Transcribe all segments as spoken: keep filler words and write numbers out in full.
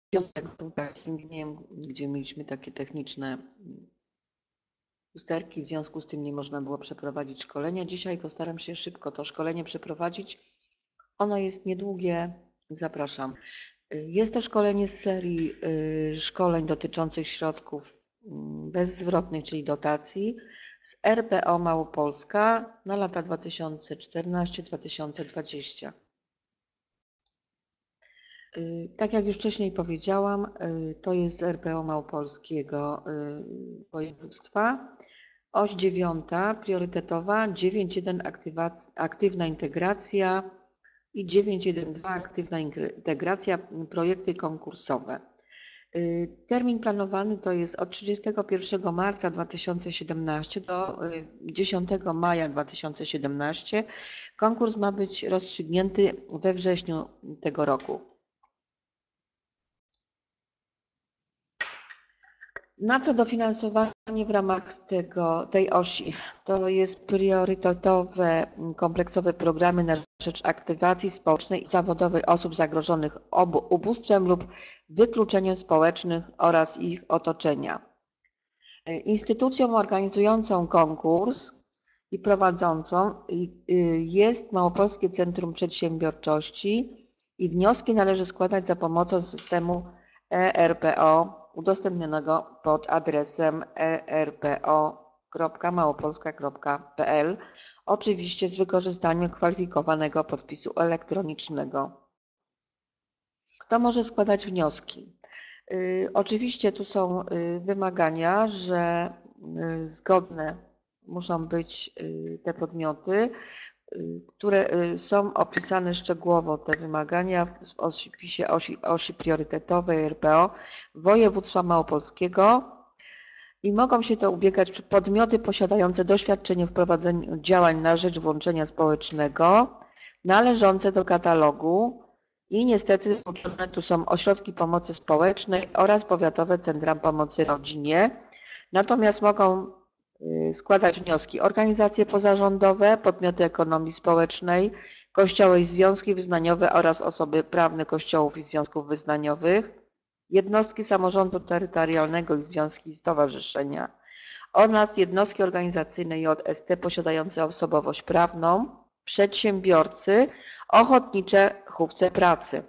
Piątek był takim dniem, gdzie mieliśmy takie techniczne usterki, w związku z tym nie można było przeprowadzić szkolenia. Dzisiaj postaram się szybko to szkolenie przeprowadzić. Ono jest niedługie, zapraszam. Jest to szkolenie z serii szkoleń dotyczących środków bezzwrotnych, czyli dotacji z R P O Małopolska na lata dwa tysiące czternasty do dwa tysiące dwudziestego. Tak jak już wcześniej powiedziałam, to jest z R P O Małopolskiego województwa. Oś dziewiąta priorytetowa, dziewięć jeden aktywna integracja i dziewięć jeden dwa aktywna integracja, projekty konkursowe. Termin planowany to jest od trzydziestego pierwszego marca dwa tysiące siedemnastego do dziesiątego maja dwa tysiące siedemnastego. Konkurs ma być rozstrzygnięty we wrześniu tego roku. Na co dofinansowanie w ramach tego, tej osi? To jest priorytetowe, kompleksowe programy na rzecz aktywacji społecznej i zawodowej osób zagrożonych ubóstwem lub wykluczeniem społecznym oraz ich otoczenia. Instytucją organizującą konkurs i prowadzącą jest Małopolskie Centrum Przedsiębiorczości i wnioski należy składać za pomocą systemu E R P O udostępnionego pod adresem e r p o kropka małopolska kropka p l, oczywiście z wykorzystaniem kwalifikowanego podpisu elektronicznego. Kto może składać wnioski? Yy, oczywiście tu są yy, wymagania, że yy, zgodne muszą być yy, te podmioty, które są opisane szczegółowo, te wymagania w opisie osi, osi priorytetowej R P O województwa małopolskiego i mogą się to ubiegać podmioty posiadające doświadczenie w prowadzeniu działań na rzecz włączenia społecznego, należące do katalogu i niestety tu są ośrodki pomocy społecznej oraz powiatowe centra pomocy rodzinie. Natomiast mogą składać wnioski organizacje pozarządowe, podmioty ekonomii społecznej, kościoły i związki wyznaniowe oraz osoby prawne kościołów i związków wyznaniowych, jednostki samorządu terytorialnego i związki i stowarzyszenia oraz jednostki organizacyjne J S T posiadające osobowość prawną, przedsiębiorcy, ochotnicze hufce pracy.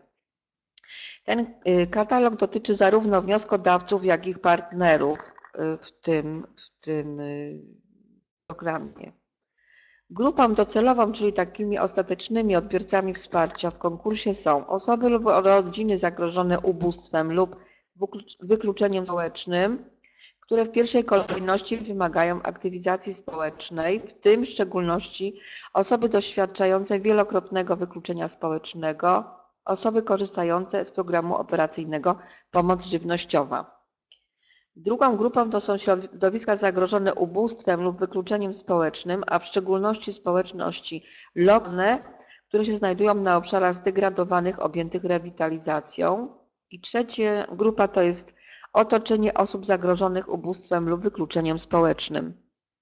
Ten katalog dotyczy zarówno wnioskodawców, jak i ich partnerów w tym, w tym programie. Grupą docelową, czyli takimi ostatecznymi odbiorcami wsparcia w konkursie są osoby lub rodziny zagrożone ubóstwem lub wykluczeniem społecznym, które w pierwszej kolejności wymagają aktywizacji społecznej, w tym w szczególności osoby doświadczające wielokrotnego wykluczenia społecznego, osoby korzystające z programu operacyjnego Pomoc Żywnościowa. Drugą grupą to są środowiska zagrożone ubóstwem lub wykluczeniem społecznym, a w szczególności społeczności lokalne, które się znajdują na obszarach zdegradowanych, objętych rewitalizacją. I trzecia grupa to jest otoczenie osób zagrożonych ubóstwem lub wykluczeniem społecznym.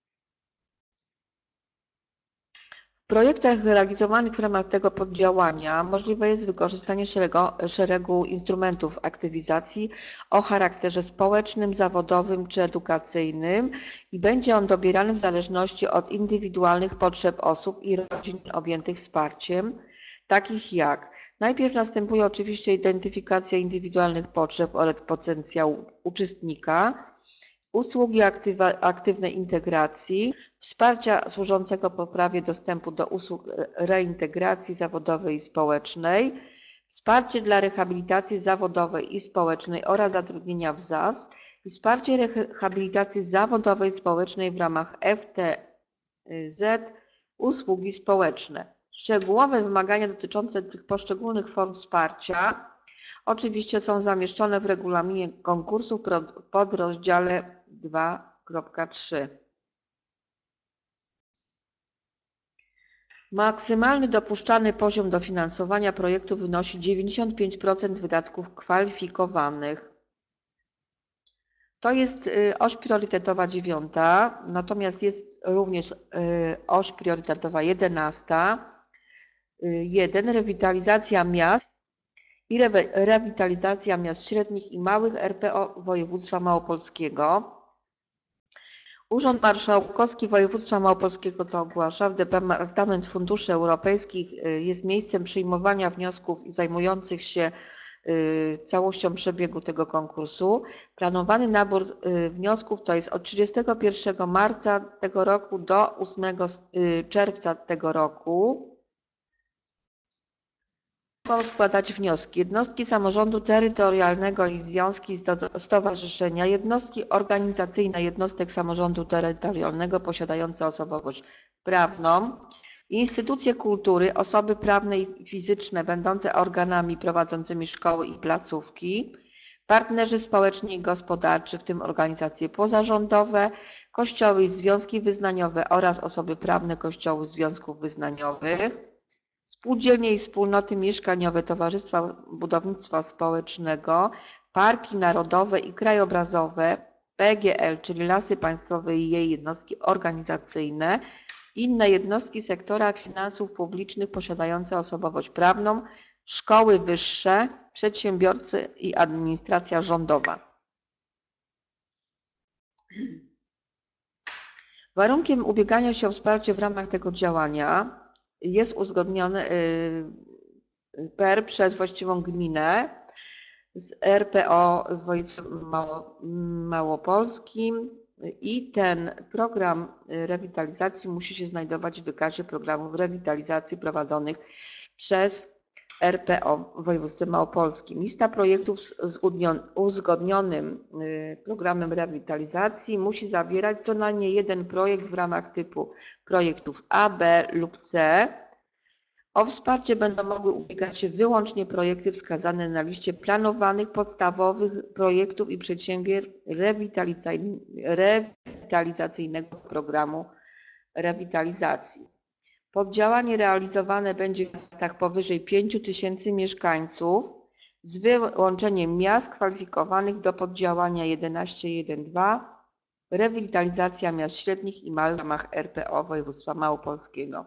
W projektach realizowanych w ramach tego poddziałania możliwe jest wykorzystanie szeregu, szeregu instrumentów aktywizacji o charakterze społecznym, zawodowym czy edukacyjnym i będzie on dobierany w zależności od indywidualnych potrzeb osób i rodzin objętych wsparciem, takich jak najpierw następuje oczywiście identyfikacja indywidualnych potrzeb oraz potencjału uczestnika, usługi aktywa, aktywnej integracji, wsparcia służącego poprawie dostępu do usług reintegracji zawodowej i społecznej, wsparcie dla rehabilitacji zawodowej i społecznej oraz zatrudnienia w Z A S i wsparcie rehabilitacji zawodowej i społecznej w ramach F T Z, usługi społeczne. Szczegółowe wymagania dotyczące tych poszczególnych form wsparcia oczywiście są zamieszczone w regulaminie konkursu w podrozdziale dwa kropka trzy. Maksymalny dopuszczalny poziom dofinansowania projektu wynosi dziewięćdziesiąt pięć procent wydatków kwalifikowanych. To jest oś priorytetowa dziewiąta, natomiast jest również oś priorytetowa jedenasta. jeden. Rewitalizacja miast i rewe- rewitalizacja miast średnich i małych R P O województwa małopolskiego. Urząd Marszałkowski Województwa Małopolskiego to ogłasza. Departament Funduszy Europejskich jest miejscem przyjmowania wniosków zajmujących się całością przebiegu tego konkursu. Planowany nabór wniosków to jest od trzydziestego pierwszego marca tego roku do ósmego czerwca tego roku. Mogą składać wnioski jednostki samorządu terytorialnego i związki, stowarzyszenia, jednostki organizacyjne jednostek samorządu terytorialnego posiadające osobowość prawną, instytucje kultury, osoby prawne i fizyczne będące organami prowadzącymi szkoły i placówki, partnerzy społeczni i gospodarczy, w tym organizacje pozarządowe, kościoły i związki wyznaniowe oraz osoby prawne kościołów, związków wyznaniowych, spółdzielnie i wspólnoty mieszkaniowe, towarzystwa budownictwa społecznego, parki narodowe i krajobrazowe, P G L, czyli Lasy Państwowe i jej jednostki organizacyjne, inne jednostki sektora finansów publicznych posiadające osobowość prawną, szkoły wyższe, przedsiębiorcy i administracja rządowa. Warunkiem ubiegania się o wsparcie w ramach tego działania jest uzgodniony P E R przez właściwą gminę z R P O w województwie małopolskim i ten program rewitalizacji musi się znajdować w wykazie programów rewitalizacji prowadzonych przez R P O w województwie małopolskim. Lista projektów z uzgodnionym programem rewitalizacji musi zawierać co najmniej jeden projekt w ramach typu projektów A, B lub C. O wsparcie będą mogły ubiegać się wyłącznie projekty wskazane na liście planowanych podstawowych projektów i przedsięwzięć rewitalizacyjnego programu rewitalizacji. Poddziałanie realizowane będzie w miastach powyżej pięciu tysięcy mieszkańców z wyłączeniem miast kwalifikowanych do poddziałania jedenaście jeden dwa, rewitalizacja miast średnich i małych w ramach R P O województwa małopolskiego.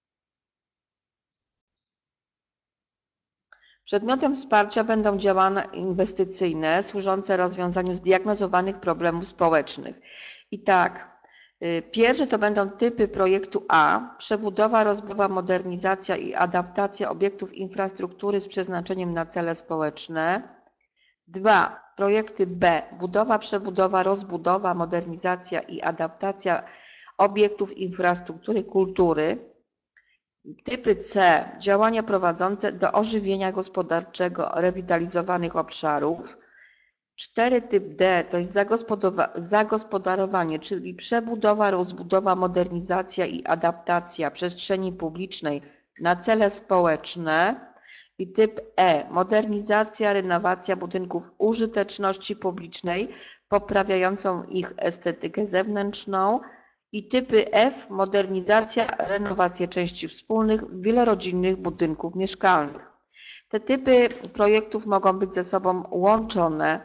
Przedmiotem wsparcia będą działania inwestycyjne służące rozwiązaniu zdiagnozowanych problemów społecznych. I tak, pierwsze to będą typy projektu A, przebudowa, rozbudowa, modernizacja i adaptacja obiektów infrastruktury z przeznaczeniem na cele społeczne. Dwa, projekty B, budowa, przebudowa, rozbudowa, modernizacja i adaptacja obiektów infrastruktury kultury. Typy C, działania prowadzące do ożywienia gospodarczego rewitalizowanych obszarów. Cztery, typ D to jest zagospodarowanie, czyli przebudowa, rozbudowa, modernizacja i adaptacja przestrzeni publicznej na cele społeczne. I typ E, modernizacja, renowacja budynków użyteczności publicznej, poprawiającą ich estetykę zewnętrzną. I typy F, modernizacja, renowację części wspólnych wielorodzinnych budynków mieszkalnych. Te typy projektów mogą być ze sobą łączone.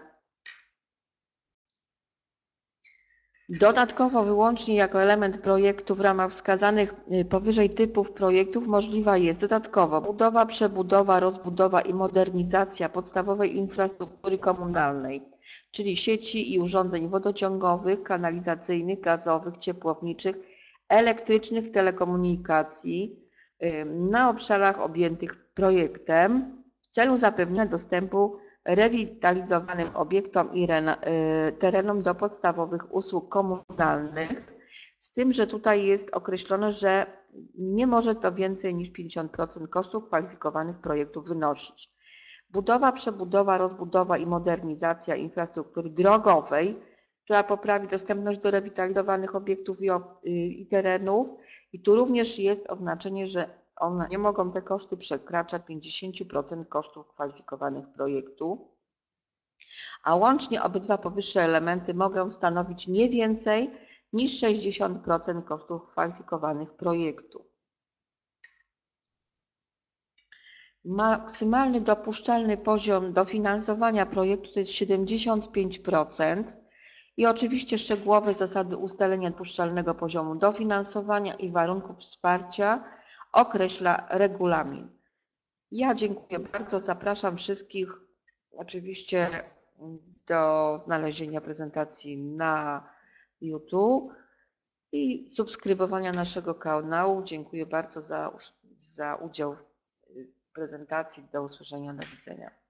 Dodatkowo wyłącznie jako element projektu w ramach wskazanych powyżej typów projektów możliwa jest dodatkowo budowa, przebudowa, rozbudowa i modernizacja podstawowej infrastruktury komunalnej, czyli sieci i urządzeń wodociągowych, kanalizacyjnych, gazowych, ciepłowniczych, elektrycznych, telekomunikacji na obszarach objętych projektem w celu zapewnienia dostępu rewitalizowanym obiektom i terenom do podstawowych usług komunalnych, z tym, że tutaj jest określone, że nie może to więcej niż pięćdziesiąt procent kosztów kwalifikowanych projektów wynosić. Budowa, przebudowa, rozbudowa i modernizacja infrastruktury drogowej, która poprawi dostępność do rewitalizowanych obiektów i, i terenów. I tu również jest oznaczenie, że one nie mogą te koszty przekraczać pięćdziesiąt procent kosztów kwalifikowanych projektu, a łącznie obydwa powyższe elementy mogą stanowić nie więcej niż sześćdziesiąt procent kosztów kwalifikowanych projektu. Maksymalny dopuszczalny poziom dofinansowania projektu to jest siedemdziesiąt pięć procent i oczywiście szczegółowe zasady ustalenia dopuszczalnego poziomu dofinansowania i warunków wsparcia określa regulamin. Ja dziękuję bardzo. Zapraszam wszystkich oczywiście do znalezienia prezentacji na YouTube i subskrybowania naszego kanału. Dziękuję bardzo za, za udział w prezentacji. Do usłyszenia, do widzenia.